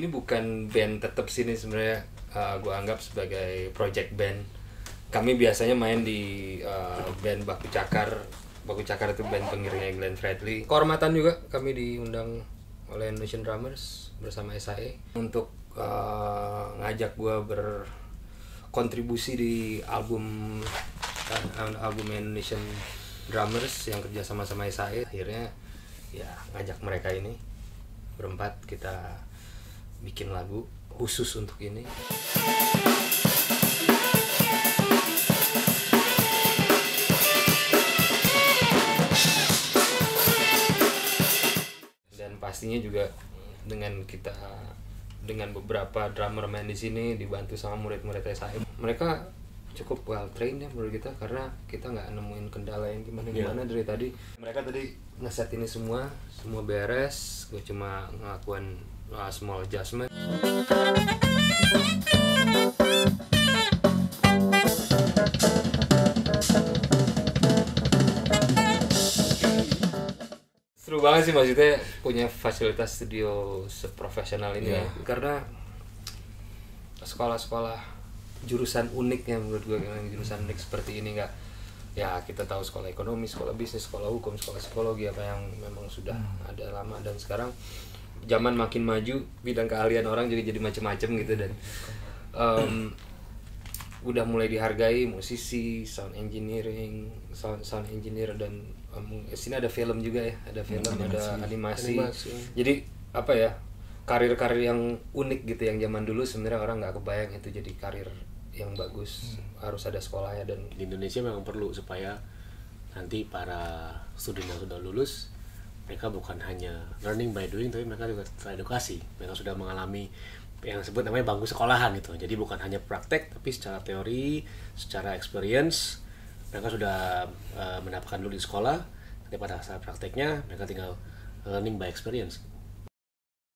ini bukan band tetap sini sebenarnya, gue anggap sebagai project band. Kami biasanya main di band Baku Cakar. Baku Cakar itu band pengiringnya Glenn Fredly. Kehormatan juga kami diundang oleh Indonesian Drummers bersama SAE untuk ngajak gue berkontribusi di album Indonesian Drummers yang kerja sama SAE. Akhirnya ya ngajak mereka ini berempat, kita bikin lagu khusus untuk ini. Dan pastinya juga dengan beberapa drummer main di sini dibantu sama murid-murid SAE, mereka cukup well trained ya menurut kita, karena kita nggak nemuin kendala yang gimana dari tadi. Mereka tadi ngeset ini semua beres, gue cuma ngelakuin small adjustment. Seru banget sih, maksudnya punya fasilitas studio seprofesional ini ya. Karena sekolah-sekolah jurusan unik ya menurut gue, jurusan unik seperti ini nggak, ya kita tahu sekolah ekonomi, sekolah bisnis, sekolah hukum, sekolah psikologi, apa yang memang sudah ada lama, dan sekarang zaman makin maju, bidang keahlian orang juga jadi macam-macam gitu, dan udah mulai dihargai musisi, sound engineer, dan sini ada film juga ya, ada film, ada animasi. Jadi apa ya, karir-karir yang unik gitu, yang zaman dulu sebenarnya orang nggak kebayang itu jadi karir yang bagus. Harus ada sekolahnya, dan di Indonesia memang perlu supaya nanti para student yang sudah lulus, mereka bukan hanya learning by doing, tapi mereka juga teredukasi. Mereka sudah mengalami yang disebut namanya bangku sekolahan gitu. Jadi bukan hanya praktek, tapi secara teori, secara experience mereka sudah mendapatkan dulu di sekolah. Tapi pada saat prakteknya mereka tinggal learning by experience.